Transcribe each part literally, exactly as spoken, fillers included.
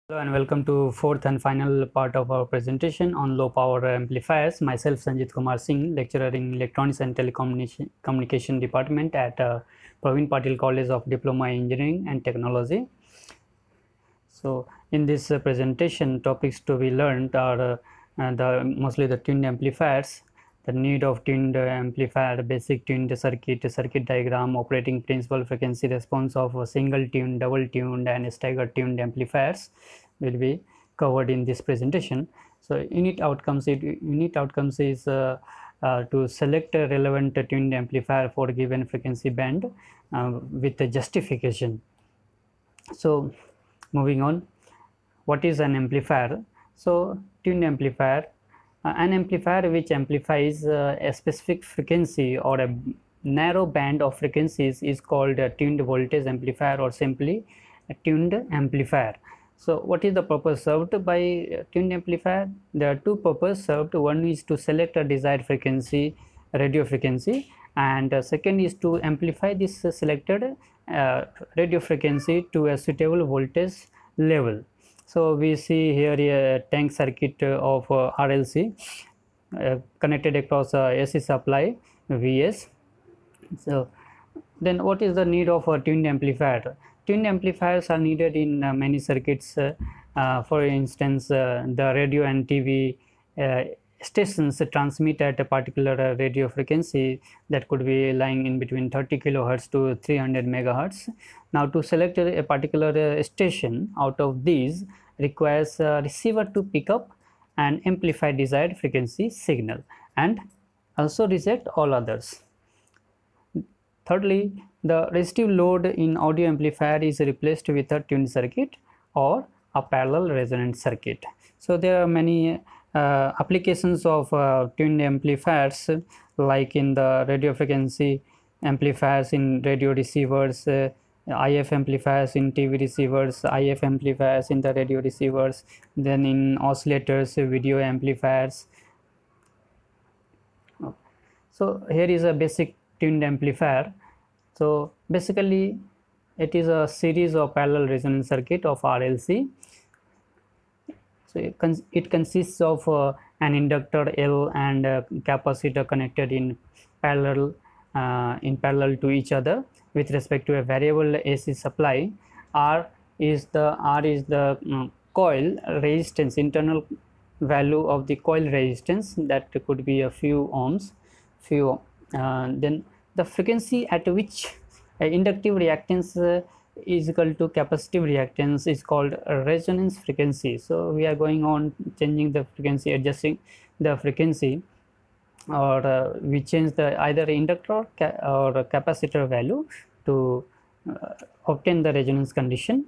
Hello and welcome to fourth and final part of our presentation on low power amplifiers. Myself Sanjit Kumar Singh, lecturer in Electronics and Telecommunication Communication Department at uh, Praveen Patil College of Diploma Engineering and Technology. So in this uh, presentation, topics to be learned are uh, uh, the mostly the tuned amplifiers, the need of tuned amplifier, basic tuned circuit, circuit diagram, operating principle, frequency response of a single tuned, double tuned and staggered tuned amplifiers will be covered in this presentation. So unit outcomes, it, unit outcomes is uh, uh, to select a relevant tuned amplifier for given frequency band uh, with a justification. So moving on, what is an amplifier? So tuned amplifier, uh, an amplifier which amplifies uh, a specific frequency or a narrow band of frequencies is called a tuned voltage amplifier or simply a tuned amplifier. So what is the purpose served by a tuned amplifier? There are two purposes served. One is to select a desired frequency, radio frequency, and uh, second is to amplify this uh, selected uh, radio frequency to a suitable voltage level. So we see here a tank circuit of uh, R L C uh, connected across a A C supply V S. So then what is the need of a tuned amplifier? Tuned amplifiers are needed in uh, many circuits. Uh, uh, for instance, uh, the radio and T V uh, stations transmit at a particular uh, radio frequency that could be lying in between thirty kilohertz to three hundred megahertz. Now to select a particular uh, station out of these requires a receiver to pick up and amplify desired frequency signal and also reject all others. Thirdly, the resistive load in audio amplifier is replaced with a tuned circuit or a parallel resonant circuit. So there are many uh, applications of uh, tuned amplifiers, like in the radio frequency amplifiers in radio receivers, uh, I F amplifiers in T V receivers, I F amplifiers in the radio receivers, then in oscillators, video amplifiers. So here is a basic tuned amplifier. So basically it is a series of parallel resonant circuit of R L C. So it, cons it consists of uh, an inductor L and a capacitor connected in parallel uh, in parallel to each other with respect to a variable A C supply. R is the R is the um, coil resistance, internal value of the coil resistance, that could be a few ohms, few uh, then the frequency at which uh, inductive reactance uh, is equal to capacitive reactance is called a resonance frequency. So we are going on changing the frequency, adjusting the frequency, or uh, we change the either inductor or, ca or capacitor value to uh, obtain the resonance condition.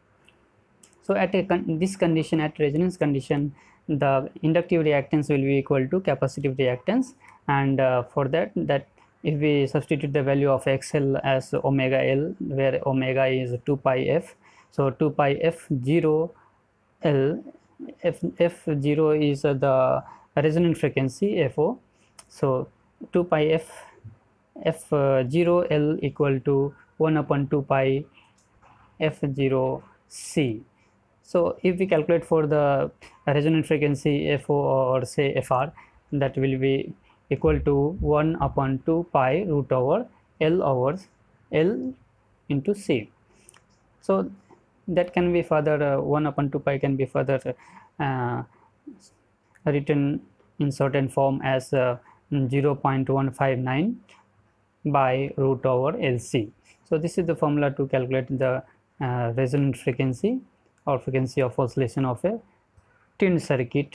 So at a con this condition, at resonance condition, the inductive reactance will be equal to capacitive reactance, and uh, for that that if we substitute the value of X L as omega L, where omega is two pi f, so two pi f zero L, f, f zero is uh, the resonant frequency F O, so two pi f f uh, zero L equal to one upon two pi f zero C. So if we calculate for the resonant frequency F O or say F R, that will be equal to one upon two pi root over L over L into C. So that can be further uh, one upon two pi can be further uh, written in certain form as uh, zero point one five nine by root over L C. So this is the formula to calculate the uh, resonant frequency or frequency of oscillation of a tuned circuit.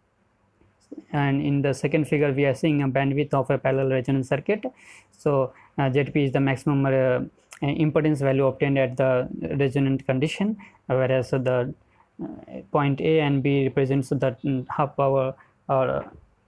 And in the second figure we are seeing a bandwidth of a parallel resonant circuit. So uh, Z P is the maximum uh, impedance value obtained at the resonant condition, whereas the uh, point A and B represents the um, half power or uh,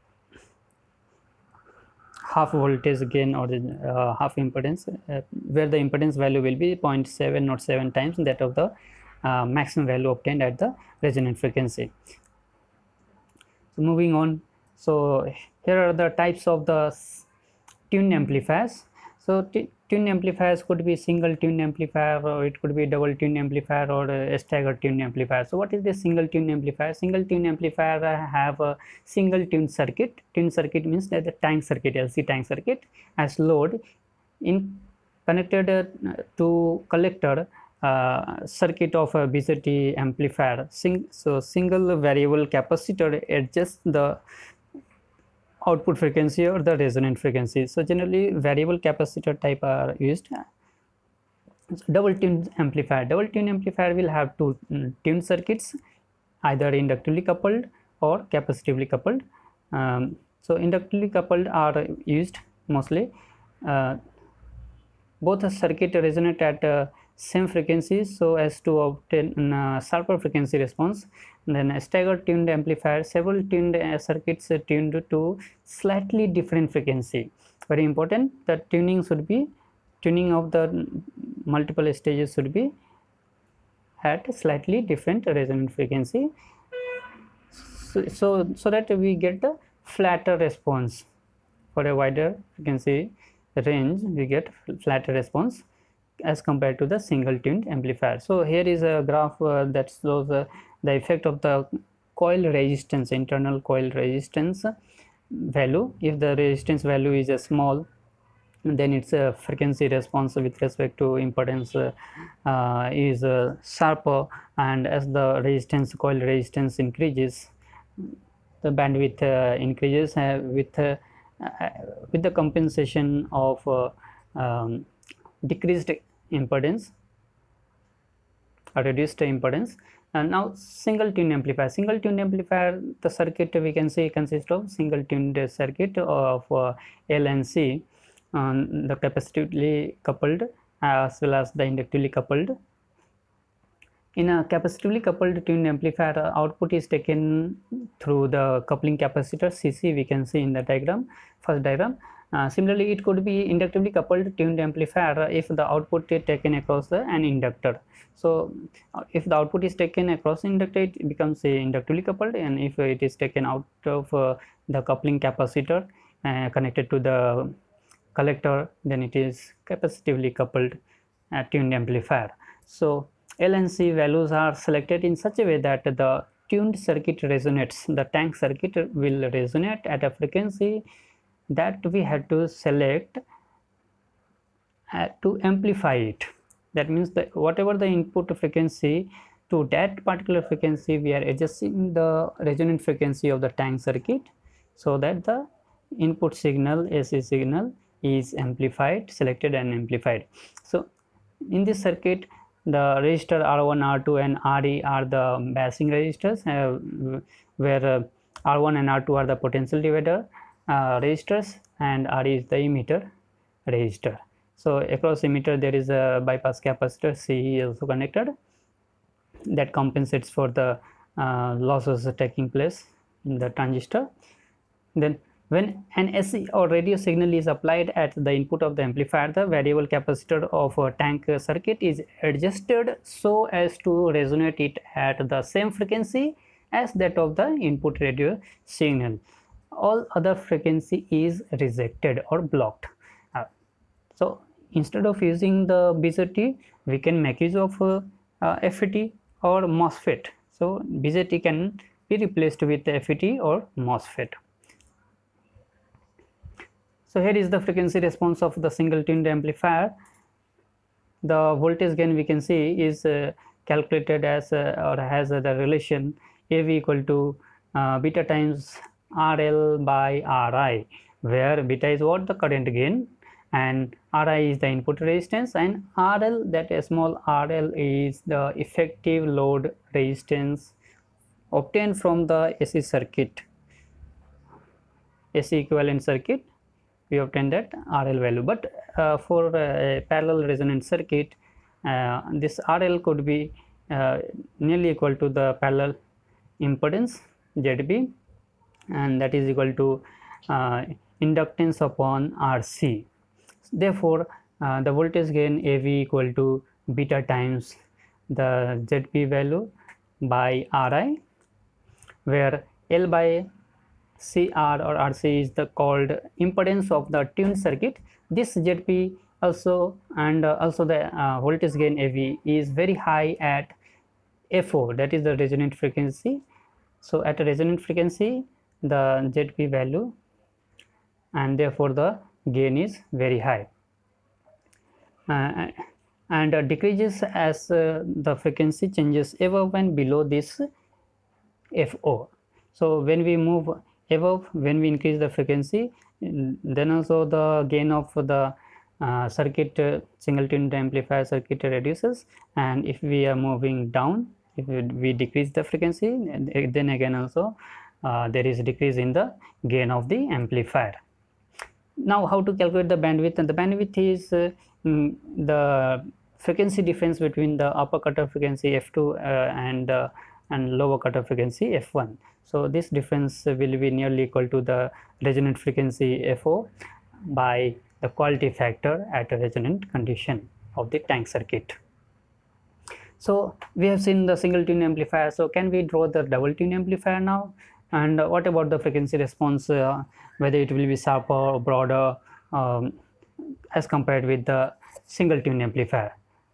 half voltage gain or the uh, half impedance, uh, where the impedance value will be zero point seven or seven times that of the uh, maximum value obtained at the resonant frequency. So moving on, so here are the types of the tuned amplifiers. So tuned tuned amplifiers could be single tuned amplifier, or it could be double tuned amplifier, or a staggered tuned amplifier. So what is the single tuned amplifier? Single tuned amplifier have a single tuned circuit. Tuned circuit means that the tank circuit, L C tank circuit, as load in connected uh, to collector uh, circuit of a B J T amplifier. Sing so single variable capacitor adjusts the output frequency or the resonant frequency. So generally variable capacitor type are used. Double tuned amplifier. Double tuned amplifier will have two um, tuned circuits, either inductively coupled or capacitively coupled. Um, so inductively coupled are used mostly. Uh, both the circuit resonate at uh, same frequencies so as to obtain uh, sharper frequency response. And then a staggered tuned amplifier, several tuned uh, circuits uh, tuned to slightly different frequency. Very important, the tuning should be, tuning of the multiple stages should be at slightly different resonant frequency, so, so, so that we get the flatter response. For a wider frequency range we get flatter response as compared to the single tuned amplifier. So here is a graph uh, that shows uh, the effect of the coil resistance, internal coil resistance value. If the resistance value is a small, then its a uh, frequency response with respect to impedance uh, uh, is uh, sharper, and as the resistance, coil resistance increases, the bandwidth uh, increases uh, with uh, uh, with the compensation of uh, um, decreased impedance or reduced impedance. And now single tuned amplifier. Single tuned amplifier, the circuit we can say consists of single tuned circuit of uh, L and C, um, the capacitively coupled as well as the inductively coupled. In a capacitively coupled tuned amplifier, uh, output is taken through the coupling capacitor C C, we can see in the diagram, first diagram. Uh, similarly, it could be inductively coupled tuned amplifier uh, if the output is taken across the, an inductor. So, uh, if the output is taken across inductor, it becomes a inductively coupled, and if it is taken out of uh, the coupling capacitor uh, connected to the collector, then it is capacitively coupled uh, tuned amplifier. So, L and C values are selected in such a way that the tuned circuit resonates, the tank circuit will resonate at a frequency that we had to select uh, to amplify it. That means that whatever the input frequency, to that particular frequency we are adjusting the resonant frequency of the tank circuit so that the input signal, A C signal, is amplified, selected and amplified. So in this circuit, the resistor R one, R two and R E are the biasing resistors, uh, where uh, R one and R two are the potential divider uh, resistors, and R E is the emitter resistor. So across emitter there is a bypass capacitor C is also connected, that compensates for the uh, losses taking place in the transistor. Then when an A C or radio signal is applied at the input of the amplifier, the variable capacitor of a tank circuit is adjusted so as to resonate it at the same frequency as that of the input radio signal. All other frequency is rejected or blocked. Uh, so instead of using the B J T, we can make use of uh, uh, F E T or MOSFET. So B J T can be replaced with F E T or MOSFET. So here is the frequency response of the single tuned amplifier. The voltage gain we can see is uh, calculated as uh, or has uh, the relation A V equal to uh, beta times R L by R I, where beta is what, the current gain, and R I is the input resistance, and R L, that a small R L, is the effective load resistance obtained from the A C circuit, A C equivalent circuit. We obtain that R L value, but uh, for a parallel resonant circuit, uh, this R L could be uh, nearly equal to the parallel impedance Z B, and that is equal to uh, inductance upon R C. Therefore, uh, the voltage gain A V equal to beta times the Z B value by R I, where L by C R or R C is the called impedance of the tuned circuit. This Z B also, and uh, also the uh, voltage gain A V is very high at F O, that is the resonant frequency. So at a resonant frequency the Z P value, and therefore the gain is very high, uh, and uh, decreases as uh, the frequency changes above and below this F O. So when we move above, when we increase the frequency, then also the gain of the uh, circuit uh, single tuned amplifier circuit reduces, and if we are moving down, if we decrease the frequency, then again also uh, there is decrease in the gain of the amplifier. Now how to calculate the bandwidth? And the bandwidth is uh, mm, the frequency difference between the upper cutoff frequency F two uh, and uh, and lower cutoff frequency F one. So this difference will be nearly equal to the resonant frequency F O by the quality factor at a resonant condition of the tank circuit. So we have seen the single tune amplifier. So can we draw the double tune amplifier now? And uh, what about the frequency response, uh, whether it will be sharper or broader um, as compared with the single tune amplifier?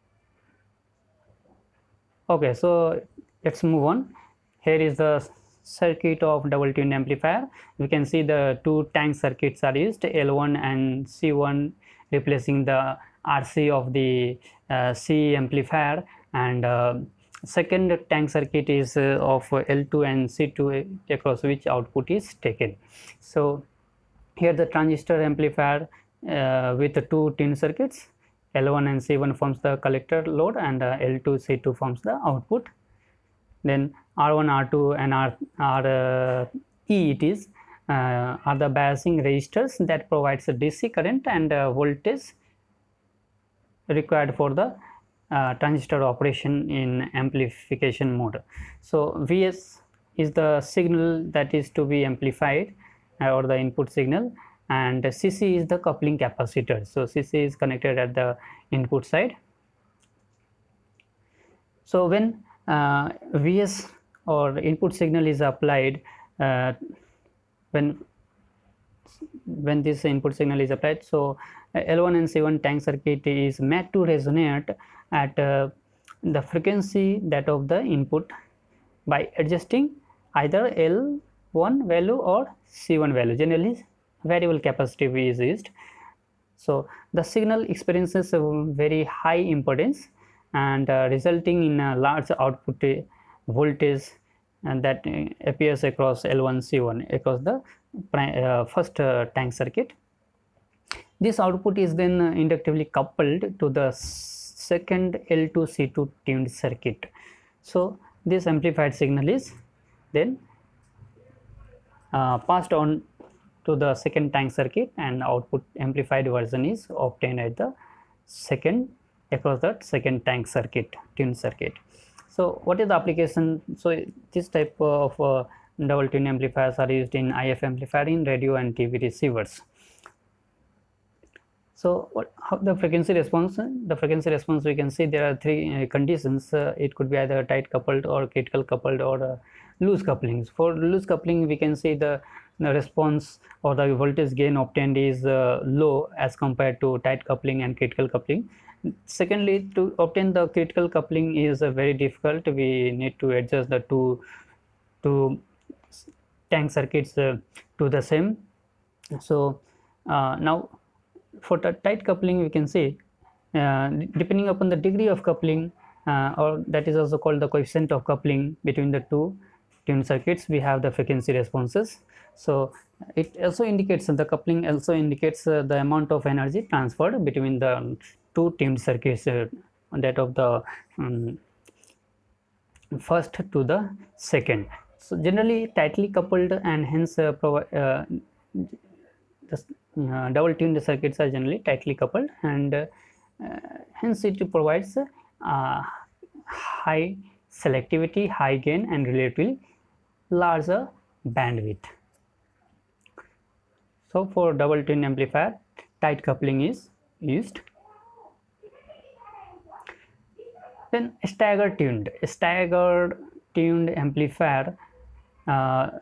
Okay, so let's move on. Here is the circuit of double tune amplifier. We can see the two tank circuits are used, L one and C one, replacing the R C of the uh, C amplifier, and uh, second tank circuit is uh, of L two and C two, across which output is taken. So here the transistor amplifier uh, with the two tune circuits, L one and C one forms the collector load, and uh, L two C two forms the output. Then R one, R two and R, R uh, E it is uh, are the biasing resistors that provides a D C current and uh, voltage required for the uh, transistor operation in amplification mode. So V S is the signal that is to be amplified, uh, or the input signal, and C C is the coupling capacitor. So C C is connected at the input side. So when uh, V S or input signal is applied, uh, when when this input signal is applied, so uh, L one and C one tank circuit is made to resonate at uh, the frequency that of the input by adjusting either L one value or C one value. Generally variable capacitive is used. So the signal experiences a very high impedance, and uh, resulting in a large output uh, voltage, and that uh, appears across L one C one across the uh, first uh, tank circuit. This output is then uh, inductively coupled to the second L two C two tuned circuit. So this amplified signal is then uh, passed on to the second tank circuit, and output amplified version is obtained at the second across the second tank circuit, tuned circuit. So what is the application? So this type of uh, double tune amplifiers are used in I F amplifier in radio and T V receivers. So what, how the frequency response? The frequency response, we can see there are three uh, conditions. Uh, it could be either tight coupled or critical coupled or uh, loose couplings. For loose coupling, we can see the, the response or the voltage gain obtained is uh, low as compared to tight coupling and critical coupling. Secondly, to obtain the critical coupling is uh, very difficult. We need to adjust the two two tank circuits uh, to the same. So uh, now for the tight coupling, we can see uh, depending upon the degree of coupling, uh, or that is also called the coefficient of coupling between the two tuned circuits, we have the frequency responses. So it also indicates, the coupling also indicates uh, the amount of energy transferred between the two tuned circuits, uh, that of the um, first to the second. So generally tightly coupled, and hence uh, uh, the uh, double tuned circuits are generally tightly coupled, and uh, uh, hence it provides uh, high selectivity, high gain, and relatively larger bandwidth. So for double tune amplifier, tight coupling is used. Then stagger tuned, staggered tuned amplifier uh,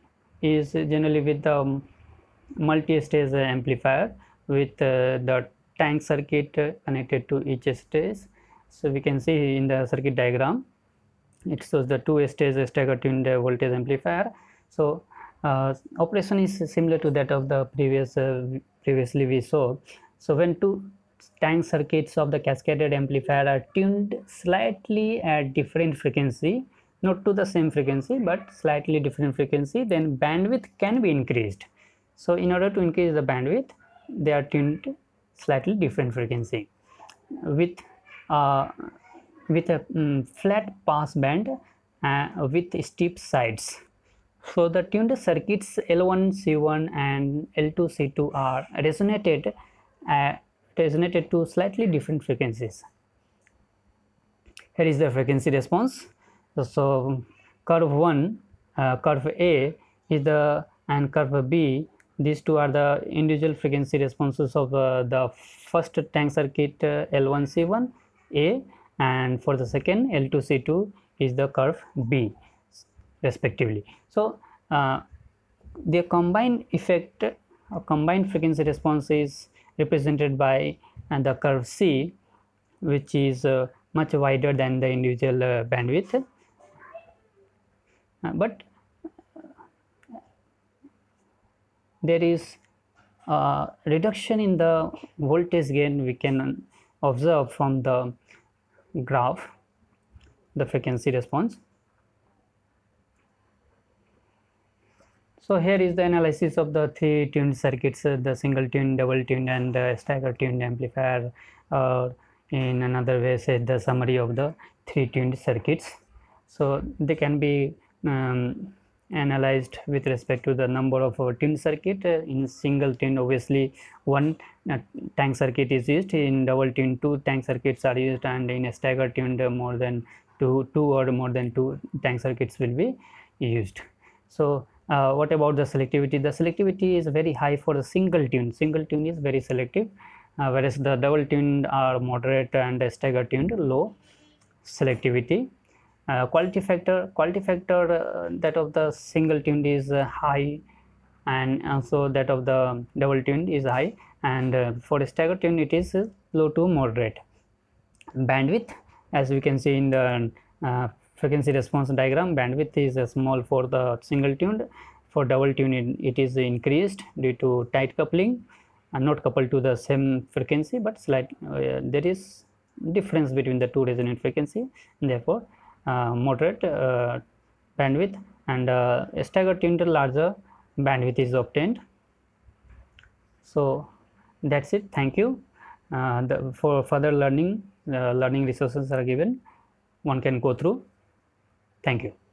is generally with the multi-stage amplifier with uh, the tank circuit uh, connected to each stage. So we can see in the circuit diagram, it shows the two stage stagger tuned voltage amplifier. So uh, operation is similar to that of the previous uh, previously we saw. So when two tank circuits of the cascaded amplifier are tuned slightly at different frequency, not to the same frequency but slightly different frequency, then bandwidth can be increased. So in order to increase the bandwidth, they are tuned slightly different frequency with uh, with a um, flat pass band uh, with steep sides. So the tuned circuits L one C one and L two C two are resonated uh, resonated to slightly different frequencies. Here is the frequency response. So curve one, uh, curve A is the and curve B, these two are the individual frequency responses of uh, the first tank circuit uh, L one C one A, and for the second L two C two is the curve B respectively. So uh, the combined effect or combined frequency response is represented by uh, the curve C, which is uh, much wider than the individual uh, bandwidth, uh, but there is a reduction in the voltage gain we can observe from the graph, the frequency response. So here is the analysis of the three tuned circuits, uh, the single tuned, double tuned and the stagger tuned amplifier, uh, in another way said the summary of the three tuned circuits. So they can be um, analyzed with respect to the number of uh, tuned circuit. Uh, in single tuned, obviously one uh, tank circuit is used. In double tuned, two tank circuits are used, and in a stagger tuned, uh, more than two two or more than two tank circuits will be used. So uh, what about the selectivity? The selectivity is very high for the single tune. Single tune is very selective, uh, whereas the double tuned are moderate and stagger tuned low selectivity. Uh, quality factor quality factor uh, that of the single tuned is uh, high, and also that of the double tuned is high, and uh, for stagger tuned it is uh, low to moderate. Bandwidth, as we can see in the uh, frequency response diagram, bandwidth is uh, small for the single tuned. For double tuned it, it is increased due to tight coupling and not coupled to the same frequency, but slight uh, there is difference between the two resonant frequency, and therefore Uh, moderate uh, bandwidth, and uh, stagger tuned larger bandwidth is obtained. So that's it. Thank you. Uh, the, for further learning, uh, learning resources are given. One can go through. Thank you.